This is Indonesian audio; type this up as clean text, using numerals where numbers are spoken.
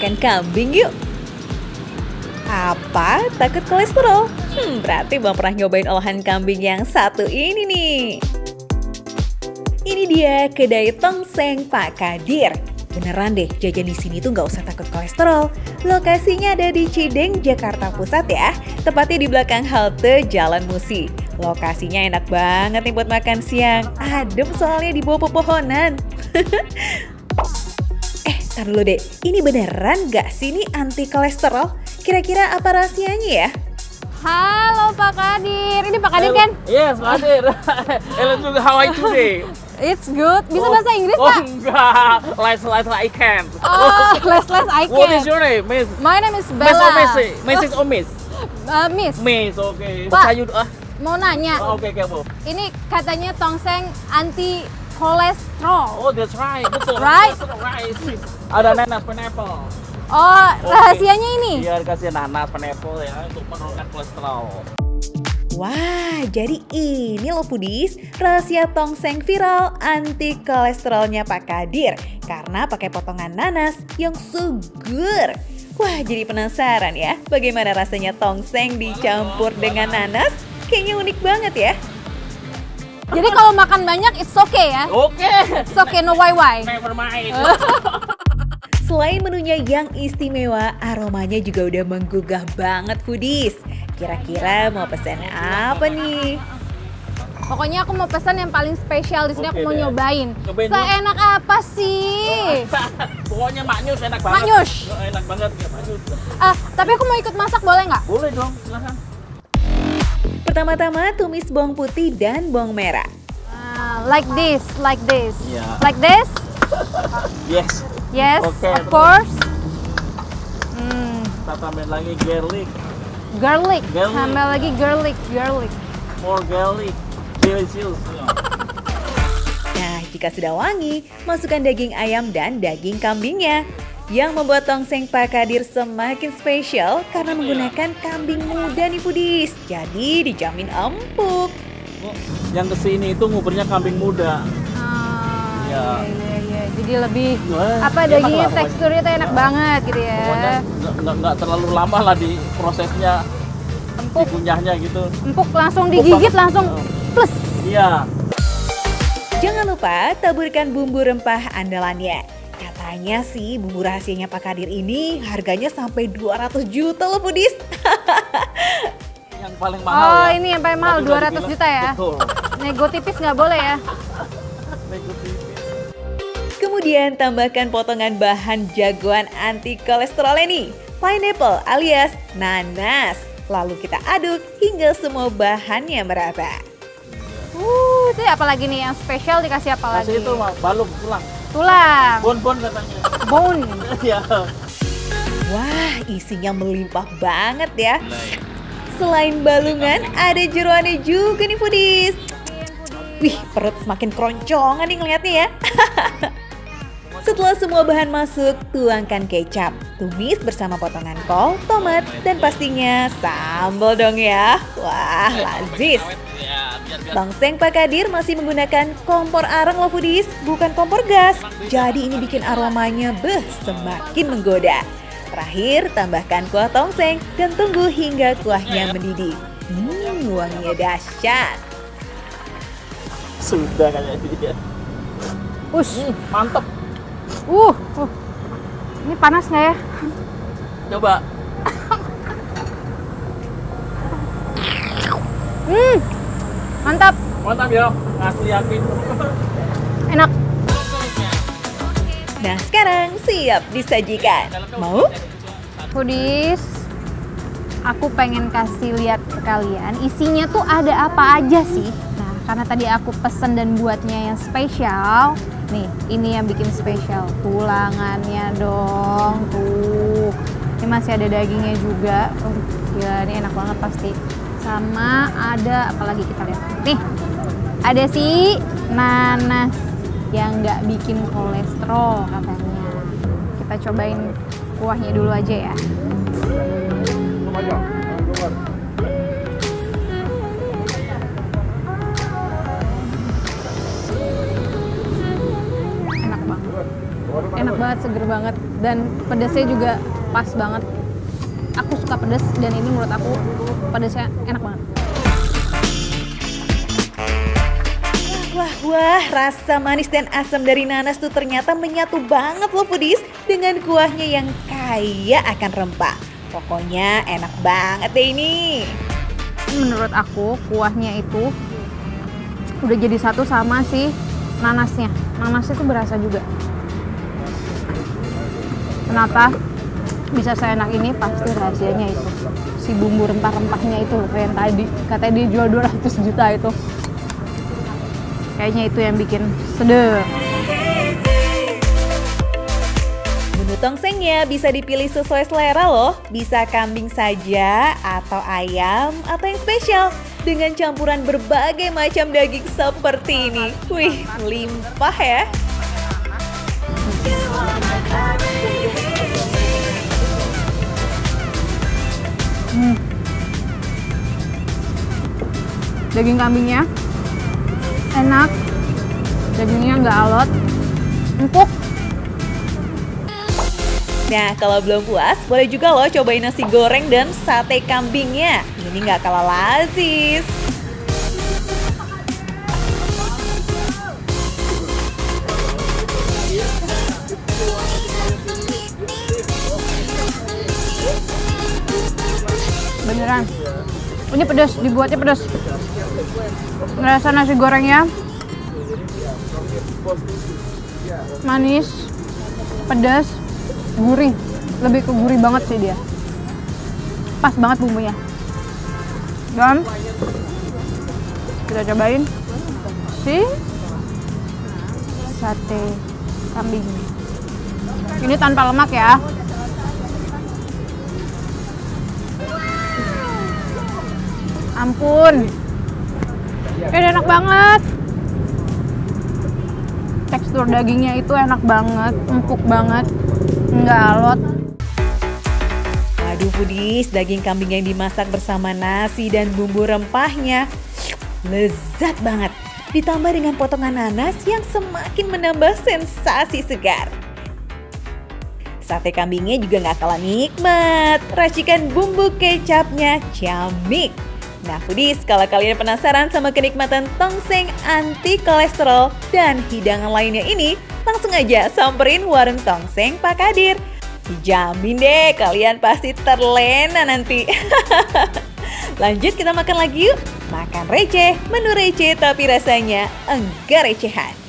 makan kambing yuk. Apa? Takut kolesterol? Berarti belum pernah nyobain olahan kambing yang satu ini nih. Ini dia kedai tongseng Pak Kadir. Beneran deh, jajan di sini tuh nggak usah takut kolesterol. Lokasinya ada di Cideng, Jakarta Pusat ya. Tepatnya di belakang halte Jalan Musi. Lokasinya enak banget nih buat makan siang. Adem soalnya di bawah pepohonan. Tar dulu deh. Ini beneran nggak sih ini anti kolesterol? Kira-kira apa rahasianya ya? Halo Pak Kadir. Ini Pak Kadir kan? Yes, Pak Kadir. Hello juga, how are you today? It's good. Bisa bahasa Inggris, Pak? Oh, enggak. Less I can. Oh, less I can. What is your name, Miss? My name is Miss or Bella. Mrs. or Miss? Miss. Miss, okay. Pak. Sayur, Mau nanya. Oke, Bu. Ini katanya tongseng anti kolesterol. Oh, that's right. Betul. Right? Betul, right. Ada nanas pineapple. Oh, rahasianya ini? Iya, dikasih nanas pineapple ya untuk menurunkan kolesterol. Wah, jadi ini loh foodies, rahasia tongseng viral anti kolesterolnya Pak Kadir karena pakai potongan nanas yang seger. Wah, jadi penasaran ya, bagaimana rasanya tongseng dicampur dengan nanas? Kayaknya unik banget ya. Jadi kalau makan banyak, it's okay ya? Oke. It's okay, no why. Never mind. Selain menunya yang istimewa, aromanya juga udah menggugah banget foodies. Kira-kira mau pesan apa nih? Pokoknya aku mau pesan yang paling spesial di sini. Oke Aku mau deh. nyobain. Cobain dulu. Seenak apa sih? Pokoknya maknyus enak banget. Maknyus. Enak banget ya maknyus. Tapi aku mau ikut masak, boleh nggak? Boleh dong, silakan. Pertama-tama tumis bawang putih dan bawang merah. Like this. Iya. Like this? Yes. Yes, Oke, of terus. course. Kita tambahin lagi garlic. Garlic. Garlic. Tambah lagi garlic. More garlic. Delicious. Nah, jika sudah wangi, masukkan daging ayam dan daging kambingnya. Yang membuat tongseng Pak Kadir semakin spesial karena menggunakan kambing muda nih foodies. Jadi dijamin empuk. Yang kesini itu nguburnya kambing muda. Iya. Iya. Jadi lebih Wah, apa enak dagingnya lah pokoknya. teksturnya tuh enak banget gitu ya. Pokoknya nggak terlalu lama lah di prosesnya, Empuk. dikunyahnya gitu. Empuk langsung digigit banget. langsung plus. Iya. Jangan lupa taburkan bumbu rempah andalannya. Katanya sih bumbu rahasianya Pak Kadir ini harganya sampai 200 juta loh foodies. Yang paling mahal ya. Ini yang paling mahal, Tadi udah 200 dibilang. juta ya. Betul. Nego tipis nggak boleh ya. Nego tipis. Kemudian tambahkan potongan bahan jagoan anti kolesterol ini, pineapple alias nanas. Lalu kita aduk hingga semua bahannya merata. Itu apa lagi nih yang spesial, dikasih apa lagi? Kasih itu balung tulang. Tulang. Bon katanya. Bone. Iya. Wah, isinya melimpah banget ya. Selain balungan, ada jeroannya juga nih foodies. Wih, perut semakin keroncongan nih ngeliatnya ya. Setelah semua bahan masuk, tuangkan kecap, tumis bersama potongan kol, tomat, dan pastinya sambal dong ya. Wah, lazis. Tongseng Pak Kadir masih menggunakan kompor arang loh foodies, bukan kompor gas. Jadi ini bikin aromanya semakin menggoda. Terakhir, tambahkan kuah tongseng dan tunggu hingga kuahnya mendidih. Wanginya dahsyat. Sudah kayak dia. Mantep. Ini panas nggak ya? Coba. Mantap. Mantap ya. Ngasih yakin. Enak. Nah, sekarang siap disajikan. Mau? Foodies, aku pengen kasih lihat ke kalian isinya tuh ada apa aja sih. Nah, karena tadi aku pesen dan buatnya yang spesial. Nih, ini yang bikin spesial. Tulangannya dong, tuh. Ini masih ada dagingnya juga. Gila, ini enak banget pasti. Sama ada, apalagi kita lihat. Nih, ada si nanas yang nggak bikin kolesterol katanya. Kita cobain kuahnya dulu aja ya. Enak banget. Enak banget, seger banget, dan pedasnya juga pas banget. Aku suka pedas dan ini menurut aku pedasnya enak banget. Wah, rasa manis dan asam dari nanas tuh ternyata menyatu banget loh foodies dengan kuahnya yang kaya akan rempah. Pokoknya enak banget deh ini. Menurut aku kuahnya itu udah jadi satu sama si nanasnya. Nanasnya tuh berasa juga. Kenapa bisa seenak ini? Pasti rahasianya itu si bumbu rempah-rempahnya itu loh, kayak yang tadi katanya dia jual 200 juta itu. Kayaknya itu yang bikin sedep. Menu tongsengnya bisa dipilih sesuai selera loh. Bisa kambing saja, atau ayam, atau yang spesial dengan campuran berbagai macam daging seperti ini. Wih, limpah ya. Daging kambingnya enak, dagingnya nggak alot, empuk. Nah, kalau belum puas, boleh juga loh cobain nasi goreng dan sate kambingnya. Ini nggak kalah lazis. Beneran, ini pedas, dibuatnya pedas. Ngerasa nasi gorengnya manis, pedas, gurih. Lebih ke gurih banget sih dia. Pas banget bumbunya. Dan kita cobain si sate kambing. Ini tanpa lemak ya. Ampun, ini enak banget. Tekstur dagingnya itu enak banget, empuk banget, nggak alot. Aduh foodies, daging kambing yang dimasak bersama nasi dan bumbu rempahnya lezat banget. Ditambah dengan potongan nanas yang semakin menambah sensasi segar. Sate kambingnya juga nggak kalah nikmat. Racikan bumbu kecapnya ciamik. Nah foodies, kalau kalian penasaran sama kenikmatan tongseng anti kolesterol dan hidangan lainnya ini, langsung aja samperin warung tongseng Pak Kadir. Dijamin deh kalian pasti terlena nanti. Lanjut kita makan lagi yuk. Makan receh, menu receh tapi rasanya enggak recehan.